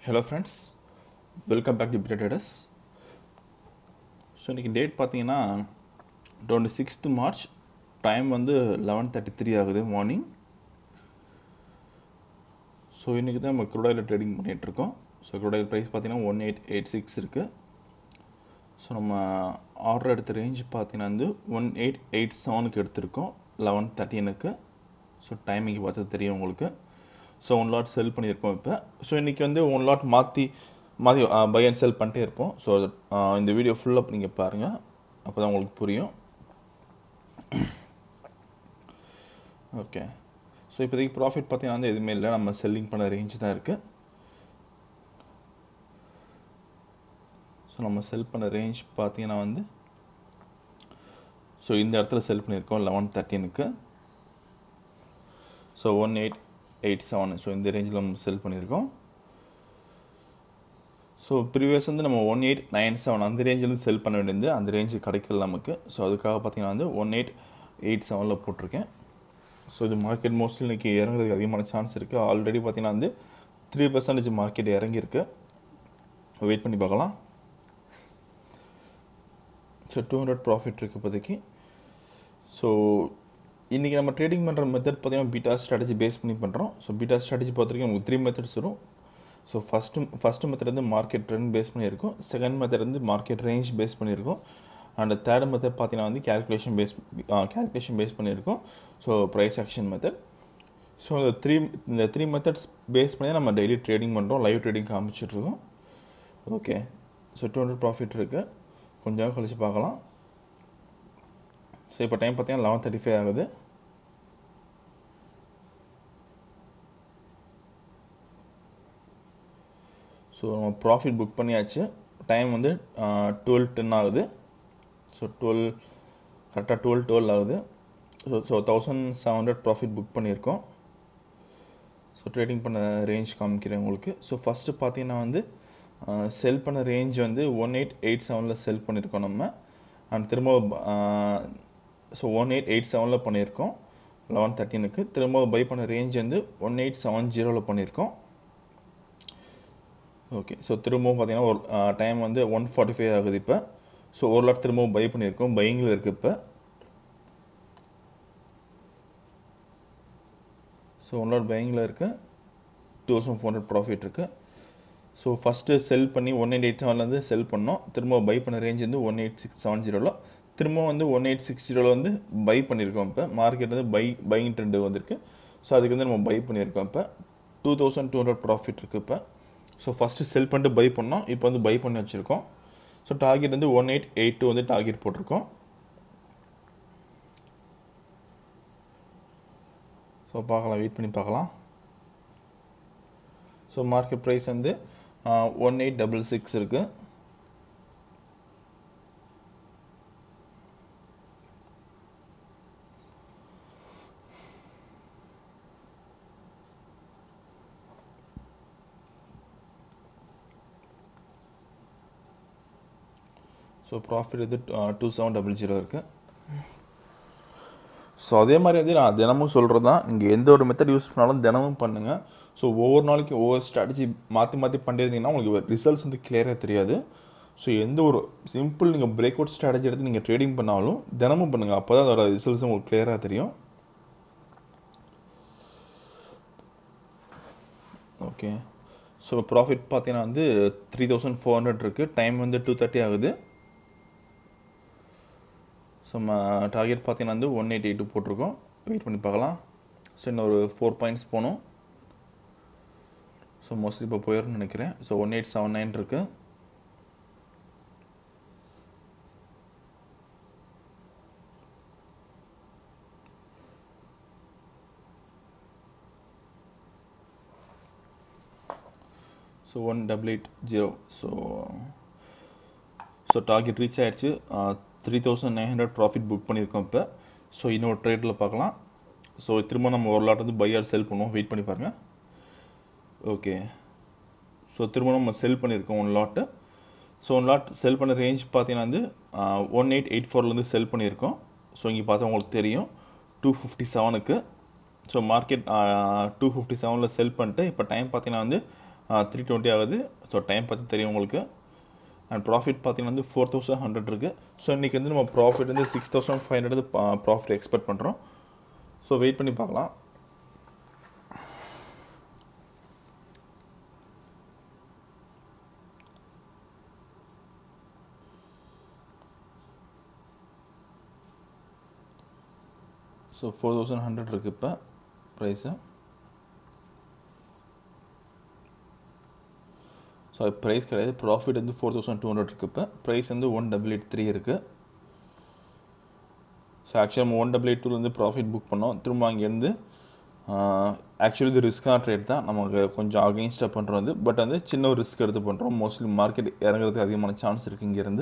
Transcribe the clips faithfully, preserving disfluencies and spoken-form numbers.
Hello friends, welcome back to Beta Traders. So இன்றைக்கி date பார்த்தீங்கன்னா twenty sixth March, time வந்து eleven thirty three ஆகுது morning. So இன்றைக்கி தான் நம்ம க்ரூடாயில் ட்ரேடிங் பண்ணிகிட்ருக்கோம். ஸோ க்ரூடாயில் ப்ரைஸ் பார்த்தீங்கன்னா ஒன் எயிட் எயிட் சிக்ஸ் இருக்குது. ஸோ நம்ம ஆர்டர் எடுத்த ரேஞ்ச் பார்த்தீங்கன்னா வந்து ஒன் எயிட் எயிட் செவனுக்கு எடுத்திருக்கோம் லெவன் தேர்ட்டினுக்கு. ஸோ டைமிங் பார்த்தது தெரியும் உங்களுக்கு. ஸோ ஒன் லாட் செல் பண்ணியிருக்கோம் இப்போ. ஸோ இன்றைக்கி வந்து ஒன் லாட் மாற்றி மாற்றி பை அண்ட் செல் பண்ணிட்டே இருப்போம். ஸோ இந்த வீடியோ ஃபுல்லாக நீங்கள் பாருங்கள், அப்போ தான் உங்களுக்கு புரியும். ஓகே, ஸோ இப்போதைக்கு ப்ராஃபிட் பார்த்தீங்கன்னா வந்து எதுவுமே இல்லை, நம்ம செல்லிங் பண்ண ரேஞ்ச் தான் இருக்குது. ஸோ நம்ம செல் பண்ண ரேஞ்ச் பார்த்தீங்கன்னா வந்து ஸோ இந்த இடத்துல செல் பண்ணியிருக்கோம் லெவன் தேர்ட்டினுக்கு. So one eight eight seven so இந்த ரேஞ்சில் நம்ம செல் பண்ணியிருக்கோம். ஸோ ப்ரீவியஸ் வந்து நம்ம ஒன் எயிட் நைன் செவன் அந்த ரேஞ்சிலேருந்து செல் பண்ண வேண்டியது, அந்த ரேஞ்சு கிடைக்கல நமக்கு. ஸோ அதுக்காக பார்த்தீங்கன்னா வந்து ஒன் எயிட் எயிட் செவனில் போட்டிருக்கேன். ஸோ இது மார்க்கெட் மோஸ்ட்லி இன்றைக்கி இறங்குறதுக்கு அதிகமான சான்ஸ் இருக்குது. ஆல்ரெடி பார்த்தீங்கன்னா வந்து த்ரீ பர்சன்டேஜ் மார்க்கெட் இறங்கியிருக்கு. வெயிட் பண்ணி பார்க்கலாம். ஸோ டூ ஹண்ட்ரட் ப்ராஃபிட் இருக்குது இப்போதைக்கு. ஸோ இன்றைக்கி நம்ம ட்ரேடிங் பண்ணுற மெத்தட் பார்த்தீங்கன்னா பீட்டா ஸ்ட்ராட்டஜி பேஸ் பண்ணி பண்ணுறோம். ஸோ பீட்டா ஸ்ட்ராட்டஜி பொறுத்த வரைக்கும் உங்களுக்கு த்ரீ மெத்தட்ஸ் வரும். ஸோ ஃபஸ்ட்டு ஃபஸ்ட்டு மெத்தட் வந்து மார்க்கெட் ட்ரெண்ட் பேஸ் பண்ணியிருக்கோம். செகண்ட் மெத்தட் வந்து மார்க்கெட் ரேஞ்ச் பேஸ் பண்ணியிருக்கோம். அண்ட் தேர்ட் மெத்தட் பார்த்தீங்கன்னா வந்து கேல்குலேஷன் பேஸ் கேல்குலேஷன் பேஸ் பண்ணியிருக்கோம். So price action method. So இந்த த்ரீ இந்த த்ரீ மெத்தட்ஸ் பேஸ் பண்ணி நம்ம டெய்லி ட்ரேடிங் பண்ணுறோம், லைவ் ட்ரேடிங் காமிச்சிட்ருக்கோம். Okay, so two hundred profit இருக்குது. கொஞ்சம் கழிச்சு பார்க்கலாம். ஸோ இப்போ டைம் பார்த்தீங்கன்னா லெவன் தேர்ட்டி ஃபைவ் ஆகுது. ஸோ நம்ம ப்ராஃபிட் புக் பண்ணியாச்சு. டைம் வந்து டுவெல் டென் ஆகுது. ஸோ டுவெல் கரெக்டாக டுவெல் டுவெல் ஆகுது. So so thousand seven hundred profit book பண்ணியிருக்கோம். ஸோ ட்ரேடிங் பண்ண ரேஞ்ச் காமிக்கிறேன் உங்களுக்கு. ஸோ ஃபஸ்ட்டு பார்த்தீங்கன்னா வந்து செல் பண்ண ரேஞ்ச் வந்து ஒன் எயிட் எயிட் செவனில் செல் பண்ணியிருக்கோம் நம்ம. அண்ட் திரும்ப ஸோ ஒன் எயிட் எயிட் செவனில் பண்ணியிருக்கோம் லெவன் தேர்ட்டினுக்கு. திரும்ப பை பண்ண ரேஞ்ச் வந்து ஒன் எயிட் செவன் ஜீரோவில் பண்ணியிருக்கோம். ஓகே, ஸோ திரும்பவும் பார்த்தீங்கன்னா ஒரு டைம் வந்து ஒன் ஃபார்ட்டி ஃபைவ் ஆகுது இப்போ. ஸோ ஒரு லாட் திரும்பவும் பை பண்ணியிருக்கோம், பையிங்கில் இருக்குது இப்போ. ஸோ ஒன் லாட் பையிங்கில் இருக்குது, two thousand four hundred profit இருக்குது. ஸோ ஃபஸ்ட்டு செல் பண்ணி ஒன் எயிட் எயிட் செவன்லேருந்து செல் பண்ணோம். திரும்ப பை பண்ண ரேஞ்ச் வந்து ஒன் எயிட் சிக்ஸ் செவன் ஜீரோவில். திரும்ப வந்து ஒன் எயிட் சிக்ஸ் ஜீரோவில் வந்து பை பண்ணியிருக்கோம். இப்போ மார்க்கெட் வந்து பை பையிங் ட்ரெண்டு வந்திருக்கு. ஸோ அதுக்கு வந்து நம்ம பை பண்ணியிருக்கோம். இப்போ two thousand two hundred profit இருக்குது இப்போ. ஸோ ஃபஸ்ட்டு செல் பண்ணிட்டு பை பண்ணோம், இப்போ வந்து பை பண்ணி வச்சுருக்கோம். ஸோ டார்கெட் வந்து ஒன் எயிட் எயிட் டூ வந்து டார்கெட் போட்டிருக்கோம். ஸோ பார்க்கலாம், வெயிட் பண்ணி பார்க்கலாம். ஸோ மார்க்கெட் ப்ரைஸ் வந்து ஒன் எயிட் டபுள் சிக்ஸ் இருக்குது. ஸோ ப்ராஃபிட் வந்து டூ செவன் டபுள் ஜீரோ இருக்குது. ஸோ அதே மாதிரி வந்து நான் தினமும் சொல்கிறது தான், நீங்கள் எந்த ஒரு மெத்தட் யூஸ் பண்ணாலும் தினமும் பண்ணுங்கள். ஸோ ஒவ்வொரு நாளைக்கு ஒவ்வொரு ஸ்ட்ராட்டஜி மாற்றி மாற்றி பண்ணியிருந்தீங்கன்னா உங்களுக்கு ரிசல்ட்ஸ் வந்து கிளியராக தெரியாது. ஸோ எந்த ஒரு சிம்பிள் நீங்கள் பிரேக் அவுட் ஸ்ட்ராட்டஜி எடுத்து நீங்கள் ட்ரேடிங் பண்ணாலும் தினமும் பண்ணுங்கள், அப்போ தான் அதோட ரிசல்ட்ஸ் உங்களுக்கு கிளியராக தெரியும். ஓகே, ஸோ ப்ராஃபிட் பார்த்தீங்கன்னா வந்து த்ரீ தௌசண்ட் ஃபோர் ஹண்ட்ரட் இருக்குது. டைம் வந்து டூ தேர்ட்டி ஆகுது. ஸோ நம்ம டார்கெட் பார்த்தீங்கன்னா வந்து ஒன் எயிட் எயிட் டூ போட்டிருக்கோம். வெயிட் பண்ணி பார்க்கலாம். ஸோ இன்னும் ஒரு ஃபோர் பாயிண்ட்ஸ் போகணும். ஸோ மோஸ்ட்லி இப்போ போயிடும்னு நினைக்கிறேன். So one eight seven nine இருக்குது. So one double eight zero so so target reach ஆகிடுச்சு. Three thousand nine hundred profit book பண்ணியிருக்கோம் இப்போ. ஸோ இன்னொரு ட்ரேடில் பார்க்கலாம். ஸோ திரும்ப நம்ம ஒரு லாட் வந்து பை ஆர் செல் பண்ணுவோம். வெயிட் பண்ணி பாருங்கள். ஓகே, ஸோ திரும்ப நம்ம செல் பண்ணியிருக்கோம் one lot. So one lot sell பண்ண ரேஞ்ச் பார்த்தீங்கன்னா வந்து ஒன் எயிட் எயிட் ஃபோர்லேருந்து செல் பண்ணியிருக்கோம். ஸோ இங்கே பார்த்தா உங்களுக்கு தெரியும் டூ ஃபிஃப்டி செவனுக்கு. ஸோ மார்க்கெட் டூ ஃபிஃப்டி செவனில் செல் பண்ணிட்டு இப்போ டைம் பார்த்தீங்கன்னா வந்து த்ரீ டுவெண்ட்டி ஆகுது. ஸோ டைம் பற்றி தெரியும் உங்களுக்கு. அண்ட் ப்ராஃபிட் பார்த்தீங்கன்னா வந்து ஃபோர் தௌசண்ட் ஹண்ட்ரட் இருக்குது. ஸோ இன்றைக்கி வந்து நம்ம ப்ராஃபிட் வந்து six thousand five hundred profit expect பண்ணுறோம். ஸோ வெயிட் பண்ணி பார்க்கலாம். ஸோ ஃபோர் தௌசண்ட் ஹண்ட்ரட் இருக்குது இப்போ ப்ரைஸு. ஸோ ப்ரைஸ் கிடையாது, ப்ராஃபிட் வந்து ஃபோர் தௌசண்ட் டூ ஹண்ட்ரட் இருக்குது இப்போ. ப்ரைஸ் வந்து ஒன் டபுள் எயிட் த்ரீ இருக்குது. ஸோ ஆக்சுவலி நம்ம ஒன் டபுள் எயிட் டூலேருந்து ப்ராஃபிட் புக் பண்ணோம். திரும்ப அங்கேருந்து ஆக்சுவலி இது ரிஸ்க்கான ட்ரேட் தான், நமக்கு கொஞ்சம் அகெயின்ஸ்டாக பண்ணுறோம் அது. பட் வந்து சின்ன ஒரு ரிஸ்க் எடுத்து பண்ணுறோம். மோஸ்ட்லி மார்க்கெட் இறங்குறதுக்கு அதிகமான சான்ஸ் இருக்குது இங்கேருந்து.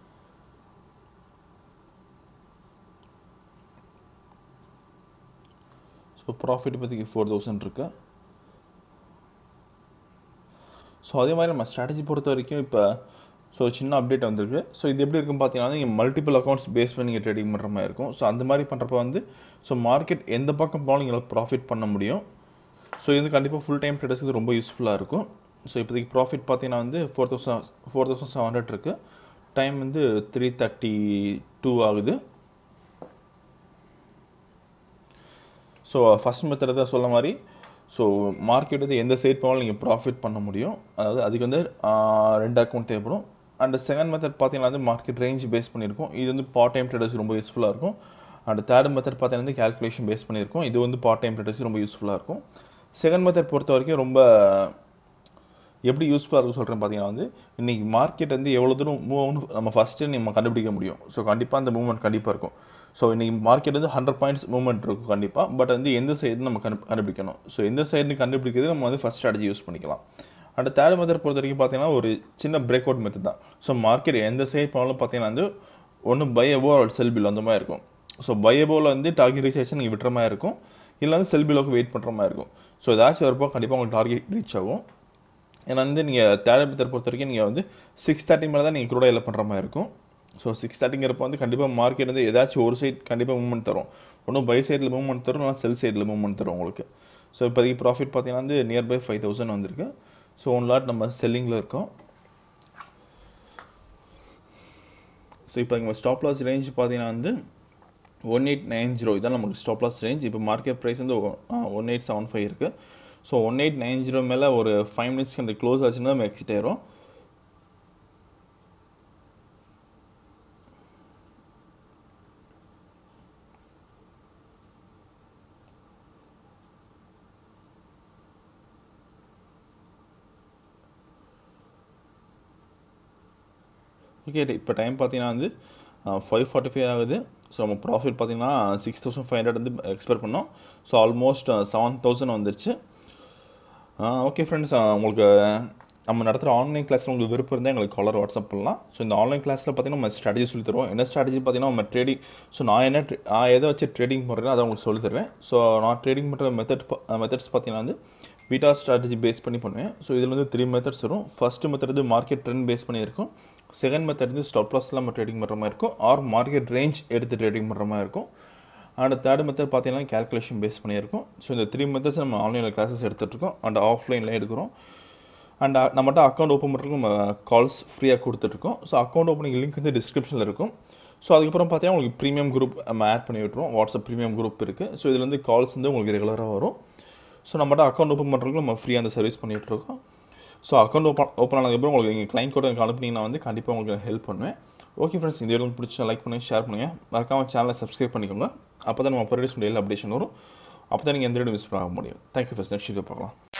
ஸோ ப்ராஃபிட் பற்றிக்கு ஃபோர் தௌசண்ட் இருக்குது. ஸோ அதே மாதிரி நம்ம ஸ்ட்ராட்டஜி பொறுத்த வரைக்கும் இப்போ ஸோ சின்ன அப்டேட் வந்திருக்கு. ஸோ இது எப்படி இருக்குன்னு பார்த்தீங்கன்னா நீங்கள் மல்டிபிள் அக்கௌண்ட்ஸ் பேஸ் பண்ணி நீங்கள் ட்ரேடிங் பண்ணுற மாதிரி இருக்கும். ஸோ அந்த மாதிரி பண்ணுறப்ப வந்து ஸோ மார்க்கெட் எந்த பக்கம் போனாலும் நீங்கள் ப்ராஃபிட் பண்ண முடியும். ஸோ இது கண்டிப்பாக ஃபுல் டைம் ட்ரேடர்ஸ்க்கு ரொம்ப யூஸ்ஃபுல்லாக இருக்கும். ஸோ இப்போதைக்கு ப்ராஃபிட் பார்த்தீங்கன்னா வந்து four thousand four thousand seven hundred இருக்குது. டைம் வந்து த்ரீ தேர்ட்டி டூ ஆகுது. ஸோ ஃபஸ்ட் மெத்தட் தான் சொல்ல மாதிரி ஸோ மார்க்கெட் வந்து எந்த சைட் போனாலும் நீங்கள் ப்ராஃபிட் பண்ண முடியும். அதாவது அதுக்கு வந்து ரெண்டு அக்கௌண்ட் தேவைப்படும். அண்ட் செகண்ட் மெத்தட் பார்த்தீங்கன்னா வந்து மார்க்கெட் ரேஞ்ச் பேஸ் பண்ணியிருக்கும். இது வந்து பார்ட் டைம் ட்ரேடர்ஸ் ரொம்ப யூஸ்ஃபுல்லாக இருக்கும். அண்ட் தேர்ட் மெத்தட் பார்த்தீங்கன்னா வந்து கேல்குலேஷன் பேஸ் பண்ணியிருக்கும். இது வந்து பார்ட் டைம் ட்ரேடர்ஸ் ரொம்ப யூஸ்ஃபுல்லாக இருக்கும். செகண்ட் மெத்தட் பொறுத்த வரைக்கும் ரொம்ப எப்படி யூஸ்ஃபுல்லாக இருக்கும் சொல்கிறேன் பார்த்தீங்கன்னா வந்து இன்றைக்கி மார்க்கெட் வந்து எவ்வளோ தூரம் மூவ் ஆகும் நம்ம ஃபஸ்ட்டு நம்ம கண்டுபிடிக்க முடியும். ஸோ கண்டிப்பாக அந்த மூவ்மெண்ட் கண்டிப்பாக இருக்கும். ஸோ இன்றைக்கி மார்க்கெட் வந்து ஹண்ட்ரட் பாயிண்ட்ஸ் மூவ்மெண்ட் இருக்கும் கண்டிப்பாக. பட் வந்து எந்த சைடு நம்ம கண்டு கண்டுபிடிக்கணும். ஸோ எந்த சைடு கண்டுபிடிக்கிறது நம்ம வந்து ஃபஸ்ட் ஸ்ட்ராட்டஜி யூஸ் பண்ணிக்கலாம். அண்ட் தேர்ட் மெத்தட் பொறுத்த வரைக்கும் பார்த்தீங்கன்னா ஒரு சின்ன பிரேக் அவுட் மெத்தட் தான். ஸோ மார்க்கெட் எந்த சைடு போனாலும் பார்த்தீங்கன்னா வந்து ஒன்று பை அபோ ஒரு செல் பில் அந்த மாதிரி இருக்கும். ஸோ பை அபோவில் வந்து டார்கெட் ரீச் ஆச்சு நீங்கள் விட்டுற மாதிரி இருக்கும். இல்லை வந்து செல் பிலோக்கு வெயிட் பண்ணுற மாதிரி இருக்கும். ஸோ ஏதாச்சும் வரப்போ கண்டிப்பாக உங்களுக்கு டார்கெட் ரீச் ஆகும். ஏன்னா வந்து நீங்கள் தேர்ட் மெத்தட் பொறுத்த வரைக்கும் நீங்கள் வந்து சிக்ஸ் தேர்ட்டி மேலே தான் நீங்கள் கூட இல்லை பண்ணுற மாதிரி இருக்கும். ஸோ சிக்ஸ் தேர்ட்டிங்கிறப்போ வந்து கண்டிப்பாக மார்க்கெட் வந்து ஏதாச்சும் ஒரு சைட் கண்டிப்பாக மூவ்மெண்ட் தரும். ஒன்றும் பை சைடில் மூவ்மெண்ட் தரும், இல்லை செல் சைடில் மூவ்மெண்ட் தரும் உங்களுக்கு. ஸோ இப்போதைக்கு ப்ராஃபிட் பார்த்தீங்கன்னா வந்து நியர்பை ஃபைவ் தௌசண்ட் வந்திருக்கு. ஸோ ஒன் லாட் நம்ம செல்லிங்கில் இருக்கோம். ஸோ இப்போ இங்கே ஸ்டாப் லாஸ் ரேஞ்ச் பார்த்தீங்கன்னா வந்து ஒன் எயிட் நைன் ஜீரோ இதான் நமக்கு ஸ்டாப் லாஸ் ரேஞ்ச். இப்போ மார்க்கெட் ப்ரைஸ் வந்து ஒன் எயிட் செவன் ஃபைவ் இருக்குது. So one eight nine zero மேலே ஒரு ஃபைவ் மினிட்ஸ்க்கு அந்த க்ளோஸ் ஆச்சுன்னா நம்ம எக்ஸிட் ஆயிரும். ஓகே, இப்போ டைம் பார்த்தீங்கன்னா வந்து ஃபைவ் ஃபார்ட்டி ஃபைவ் ஆகுது. ஸோ நம்ம ப்ராஃபிட் பார்த்தீங்கன்னா சிக்ஸ் தௌசண்ட் ஃபைவ் ஹண்ட்ரட் வந்து எக்ஸ்பெக்ட் பண்ணோம். ஸோ ஆல்மோஸ்ட் செவன் தௌசண்ட் வந்துருச்சு. ஓகே ஃப்ரெண்ட்ஸ், உங்களுக்கு நம்ம நடத்துகிற ஆன்லைன் கிளாஸில் உங்களுக்கு விருப்பம் இருந்தால் எங்களுக்கு காலர் வாட்ஸ்அப் பண்ணலாம். ஸோ இந்த ஆன்லைன் கிளாஸில் பார்த்தீங்கன்னா நம்ம ஸ்ட்ராட்டஜி சொல்லி தருவோம். என்ன ஸ்ட்ராட்டஜி பார்த்தீங்கன்னா நம்ம ட்ரேடிங். ஸோ நான் என்ன நான் எதை வச்சு ட்ரேடிங் பண்ணுறேன்னா அதை உங்களுக்கு சொல்லி தருவேன். ஸோ நான் ட்ரேடிங் பண்ணுற மெத்தட் மெத்தட்ஸ் பார்த்தீங்கன்னா வந்து பீட்டா ஸ்ட்ராட்டஜி பேஸ் பண்ணி பண்ணுவேன். ஸோ இதில் வந்து த்ரீ மெத்தட்ஸ் வரும். ஃபஸ்ட்டு மெத்தட் வந்து மார்க்கெட் ட்ரெண்ட் பேஸ் பண்ணியிருக்கும். செகண்ட் மெத்தட் வந்து ஸ்டாப் லாஸில் நம்ம ட்ரேடிங் பண்ணுற மாதிரி இருக்கும். ஆர் மார்க்கெட் ரேஞ்ச் எடுத்து ட்ரேடிங் பண்ணுற மாதிரி இருக்கும். அண்ட் தேர்ட் மெத்தட் பார்த்தீங்கன்னா கேல்குலேஷன் பேஸ் பண்ணியிருக்கும். ஸோ இந்த த்ரீ மெத்தட்ஸ் நம்ம ஆன்லைனில் கிளாஸஸ் எடுத்துகிட்ருக்கோம். அண்ட் ஆஃப்லைனில் எடுக்கிறோம். அண்ட் நம்மகிட்ட அக்கௌண்ட் ஓப்பன் பண்ணுறதுக்கு நம்ம கால்ஸ் ஃப்ரீயாக கொடுத்துட்ருக்கோம். ஸோ அக்கௌண்ட் ஓப்பனிங் லிங்க் வந்து டிஸ்கிரிப்ஷனில் இருக்கும். ஸோ அதுக்கப்புறம் பார்த்தீங்கன்னா உங்களுக்கு ப்ரீமியம் குரூப் நம்ம ஆட் பண்ணி விட்டுருவோம். வாட்ஸ்அப் ப்ரீமியம் குரூப் இருக்குது. ஸோ இதில் வந்து கால்ஸ் வந்து உங்களுக்கு ரெகுலராக வரும். ஸோ நம்மகிட்ட அக்கௌண்ட் ஓப்பன் பண்ணுறதுக்கு நம்ம ஃப்ரீயாக அந்த சர்வீஸ் பண்ணிகிட்ருக்கோம். ஸோ அக்கௌண்ட் ஓப்பன் ஓப்பன் ஆனதுக்கப்புறம் உங்களுக்கு நீங்கள் கிளைண்ட் கோட் எனக்கு அனுப்புனீங்கன்னா வந்து கண்டிப்பாக உங்களுக்கு ஹெல்ப் பண்ணுவேன். ஓகே ஃப்ரெண்ட்ஸ், இந்த வீடியோ பிடிச்சா லைக் பண்ணுங்கள், ஷேர் பண்ணுங்கள், மறக்காமல் சேனலை சப்ஸ்கிரைப் பண்ணிக்கோங்க. அப்போ தான் நம்ம ப்ரொடியூஸ் டெய்லி அப்டேஷன் வரும். அப்போ தான் நீங்கள் எந்த வீடியோ மிஸ் பண்ண முடியும். தேங்க்யூ ஃப்ரெண்ட்ஸ், நெக்ஸ்ட் வீடியோ பார்க்கலாம்.